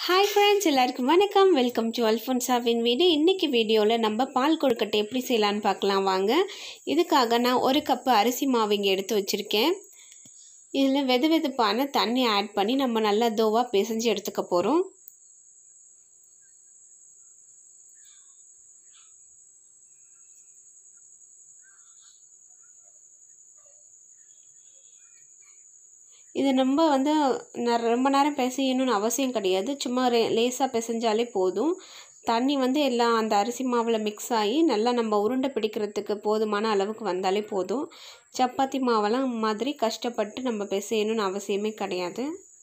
Hi friends, எல்லாருக்கும் வணக்கம். Welcome to அல்ஃபோன்சாவின் வீடு. இன்னைக்கு வீடியோவில் நம்ம பால் கொழுக்கட்டை எப்படி செய்யலான்னு பார்க்கலாம் வாங்க. இதுக்காக நான் 1 கப் அரிசி மாவு இங்கே எடுத்து வச்சுருக்கேன். இதில் வெதுவெதுப்பான தண்ணி ஆட் பண்ணி நம்ம நல்லா தோவா பிசைஞ்சு எடுத்துக்க போகிறோம். இது நம்ம ரொம்ப நேரம் பிசையணும்னு அவசியம் கிடையாது. சும்மா லேசாக பிசைஞ்சாலே போதும். தண்ணி எல்லாம் அந்த அரிசி மாவில் மிக்ஸ் ஆகி நல்லா நம்ம உருண்டை பிடிக்கிறதுக்கு போதுமான அளவுக்கு வந்தாலே போதும். சப்பாத்தி மாவெல்லாம் மாதிரி கஷ்டப்பட்டு நம்ம பிசையணும்னு அவசியமே கிடையாது.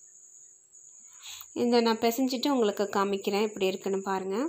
இந்த நான் பிசைஞ்சிட்டு உங்களுக்கு காமிக்கிறேன் எப்படி இருக்குன்னு பாருங்கள்.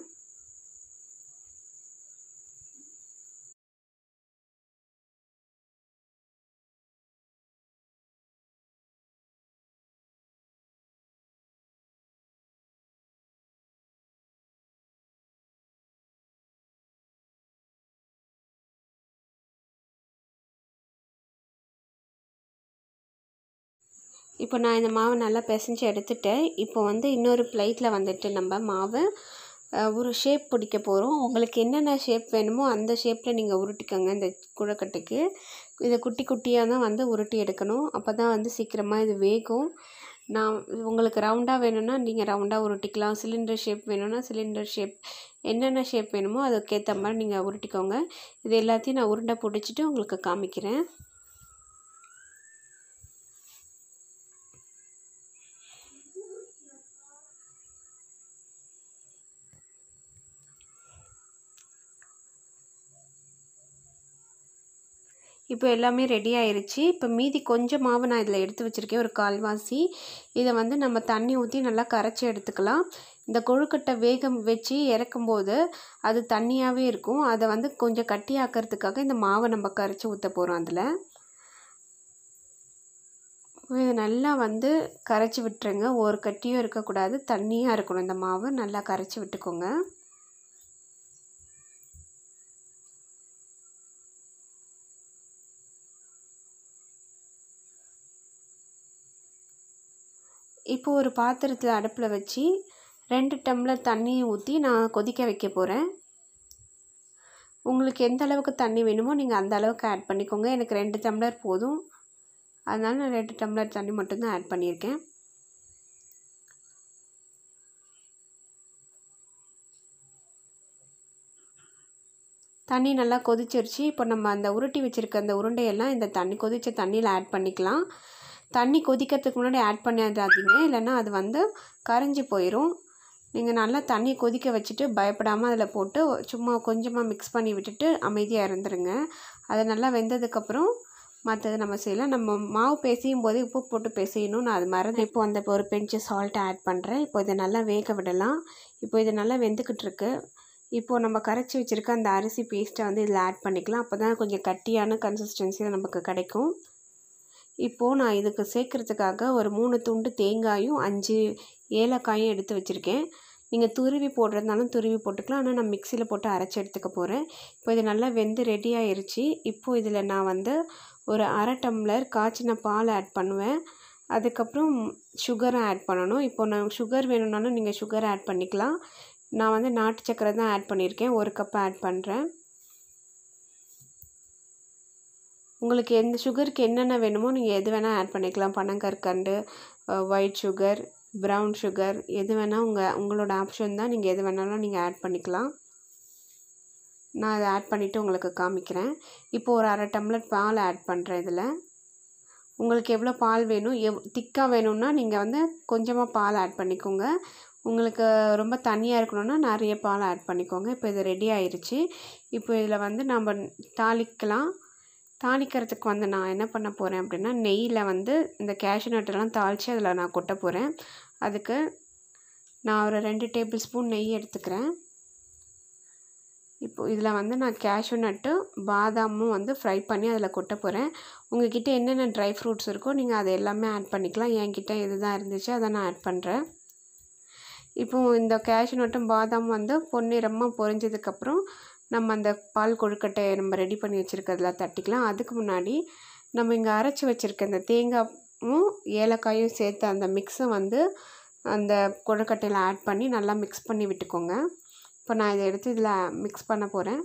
இப்போ நான் இந்த மாவை நல்லா பிசைஞ்சு எடுத்துட்டேன். இப்போ இன்னொரு பிளேட்டில் நம்ம மாவை ஒரு ஷேப் பிடிக்க போகிறோம். உங்களுக்கு என்னென்ன ஷேப் வேணுமோ அந்த ஷேப்பில் நீங்கள் உருட்டிக்கோங்க. இந்த கொழுக்கட்டைக்கு இதை குட்டி குட்டியாக தான் உருட்டி எடுக்கணும். அப்போ தான் சீக்கிரமாக இது வேகும். நான் உங்களுக்கு ரவுண்டாக வேணும்னா நீங்கள் ரவுண்டாக உருட்டிக்கலாம். சிலிண்டர் ஷேப் வேணும்னா சிலிண்டர் ஷேப், என்னென்ன ஷேப் வேணுமோ அதுக்கேற்ற மாதிரி நீங்கள் உருட்டிக்கோங்க. இது எல்லாத்தையும் நான் உருண்டை பிடிச்சிட்டு உங்களுக்கு காமிக்கிறேன். இப்போ எல்லாமே ரெடி ஆயிடுச்சு. இப்போ மீதி கொஞ்சம் மாவு நான் இதில் எடுத்து வச்சுருக்கேன், ஒரு கால்வாசி. இதை நம்ம தண்ணி ஊற்றி நல்லா கரைச்சி எடுத்துக்கலாம். இந்த கொழுக்கட்டை வேக வச்சு இறக்கும்போது அது தண்ணியாகவே இருக்கும். அதை கொஞ்சம் கட்டியாக்கிறதுக்காக இந்த மாவை நம்ம கரைச்சி ஊற்ற போகிறோம். அதில் இதை நல்லா கரைச்சி விட்டுருங்க. ஒரு கட்டியும் இருக்கக்கூடாது, தண்ணியாக இருக்கணும். இந்த மாவு நல்லா கரைச்சி விட்டுக்கோங்க. இப்போ ஒரு பாத்திரத்தில் அடுப்பில் வச்சு 2 டம்ளர் தண்ணி ஊற்றி நான் கொதிக்க வைக்க போகிறேன். உங்களுக்கு எந்த அளவுக்கு தண்ணி வேணுமோ நீங்கள் அந்த அளவுக்கு ஆட் பண்ணிக்கோங்க. எனக்கு 2 டம்ளர் போதும், அதனால் நான் 2 டம்ளர் தண்ணி மட்டும்தான் ஆட் பண்ணியிருக்கேன். தண்ணி நல்லா கொதிச்சிருச்சு. இப்போ நம்ம அந்த உருட்டி வச்சுருக்க அந்த உருண்டையெல்லாம் இந்த கொதித்த தண்ணியில் ஆட் பண்ணிக்கலாம். தண்ணி கொதிக்கிறதுக்கு முன்னாடி ஆட் பண்ணிடாதீங்க, இல்லைன்னா அது கரைஞ்சி போயிடும். நீங்கள் நல்லா தண்ணி கொதிக்க வச்சுட்டு பயப்படாமல் அதில் போட்டு சும்மா கொஞ்சமாக மிக்ஸ் பண்ணி விட்டுட்டு அமைதியாக இருந்துருங்க. அது நல்லா வெந்ததுக்கப்புறம் மற்றது நம்ம செய்யலாம். நம்ம மாவு பிசையும் போதே உப்பு போட்டு பிசையணும். நான் அது மறந்து இப்போ ஒரு பிஞ்சு சால்ட் ஆட் பண்ணுறேன். இப்போ இதை நல்லா வேக விடலாம். இப்போ இது நல்லா வெந்துக்கிட்டுருக்கு. இப்போது நம்ம கரைச்சி வச்சுருக்க அந்த அரிசி பேஸ்ட்டை இதில் ஆட் பண்ணிக்கலாம். அப்போ தான் கொஞ்சம் கட்டியான கன்சிஸ்டன்சியில் நமக்கு கிடைக்கும். இப்போது நான் இதுக்கு சேர்க்குறதுக்காக ஒரு 3 துண்டு தேங்காயும் 5 ஏலக்காயும் எடுத்து வச்சுருக்கேன். நீங்கள் துருவி போடுறதுனாலும் துருவி போட்டுக்கலாம், ஆனால் நான் மிக்சியில் போட்டு அரைச்சி எடுத்துக்க போகிறேன். இப்போ இது நல்லா வெந்து ரெடி ஆயிடுச்சு. இப்போது இதில் நான் ஒரு 1/2 டம்ளர் காய்ச்சின பால் ஆட் பண்ணுவேன். அதுக்கப்புறம் சுகரும் ஆட் பண்ணணும். இப்போ நான் சுகர் வேணும்னாலும் நீங்கள் சுகர் ஆட் பண்ணிக்கலாம். நான் நாட்டு சக்கரை தான் ஆட் பண்ணியிருக்கேன். 1 கப் ஆட் பண்ணுறேன். உங்களுக்கு எந்த சுகருக்கு என்னென்ன வேணுமோ நீங்கள் எது வேணால் ஆட் பண்ணிக்கலாம். பனங்கற்கண்டு, ஒயிட் சுகர், ப்ரௌன் சுகர், எது வேணால் உங்களோட ஆப்ஷன் தான். நீங்கள் எது வேணாலும் நீங்கள் ஆட் பண்ணிக்கலாம். நான் அதை ஆட் பண்ணிவிட்டு உங்களுக்கு காமிக்கிறேன். இப்போது ஒரு 1/2 டம்ளர் பால் ஆட் பண்ணுறேன். இதில் உங்களுக்கு எவ்வளோ பால் வேணும், திக்காக வேணும்னா நீங்கள் கொஞ்சமாக பால் ஆட் பண்ணிக்கோங்க. உங்களுக்கு ரொம்ப தண்ணியாக இருக்கணும்னா நிறைய பால் ஆட் பண்ணிக்கோங்க. இப்போ இது ரெடி ஆயிடுச்சு. இப்போ இதில் நம்ம தாளிக்கலாம். தாளிக்கிறதுக்கு நான் என்ன பண்ண போகிறேன் அப்படின்னா, நெய்யில் இந்த கேஷ்யூ நட்டெல்லாம் தாளித்து அதில் நான் கொட்ட போகிறேன். அதுக்கு நான் ஒரு 2 டேபிள் ஸ்பூன் நெய் எடுத்துக்கிறேன். இப்போது இதில் நான் கேஷ்யூ நட்டு பாதாமும் ஃப்ரை பண்ணி அதில் கொட்ட போகிறேன். உங்கள்கிட்ட என்னென்ன ட்ரை ஃப்ரூட்ஸ் இருக்கோ நீங்கள் அதை எல்லாமே ஆட் பண்ணிக்கலாம். என்கிட்ட இது தான் இருந்துச்சு, அதை நான் ஆட் பண்ணுறேன். இப்போது இந்த கேஷ்யூ நட்டும் பாதாம் பொன்னிறமாக பொரிஞ்சதுக்கப்புறம் நம்ம அந்த பால் கொழுக்கட்டையை நம்ம ரெடி பண்ணி வச்சுருக்கிறதுல தட்டிக்கலாம். அதுக்கு முன்னாடி நம்ம இங்கே அரைச்சி வச்சுருக்க இந்த தேங்காயும் ஏலக்காயும் சேர்த்து அந்த மிக்ஸை அந்த கொழுக்கட்டையில் ஆட் பண்ணி நல்லா மிக்ஸ் பண்ணி விட்டுக்கோங்க. இப்போ நான் இதை எடுத்து இதில் மிக்ஸ் பண்ண போகிறேன்.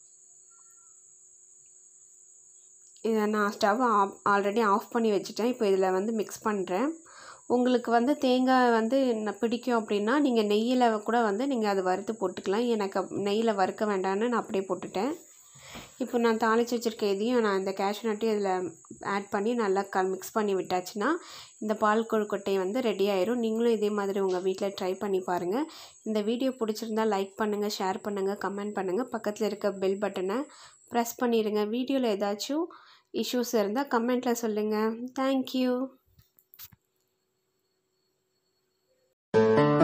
இதை நான் ஸ்டவ் ஆல்ரெடி ஆஃப் பண்ணி வச்சுட்டேன். இப்போ இதில் வந்து மிக்ஸ் பண்ணுறேன். உங்களுக்கு வந்து தேங்காய் வந்து பிடிக்கும் அப்படின்னா நீங்கள் நெய்யில் கூட வந்து நீங்கள் அதை வறுத்து போட்டுக்கலாம். எனக்கு நெய்யில் வறுக்க வேண்டாம்னு நான் அப்படியே போட்டுட்டேன். இப்போ நான் தாளித்து வச்சுருக்க இதையும் நான் இந்த கேஷ்யூ நட்டையும் இதில் ஆட் பண்ணி நல்லா மிக்ஸ் பண்ணி விட்டாச்சுன்னா இந்த பால் கொழுக்கட்டை வந்து ரெடி ஆயிரும். நீங்களும் இதே மாதிரி உங்கள் வீட்டில் ட்ரை பண்ணி பாருங்கள். இந்த வீடியோ பிடிச்சிருந்தால் லைக் பண்ணுங்கள், ஷேர் பண்ணுங்கள், கமெண்ட் பண்ணுங்கள். பக்கத்தில் இருக்க பெல் பட்டனை ப்ரெஸ் பண்ணிடுங்க. வீடியோவில் ஏதாச்சும் இஷ்யூஸ் இருந்தால் கமெண்ட்டில் சொல்லுங்கள். தேங்க்யூ.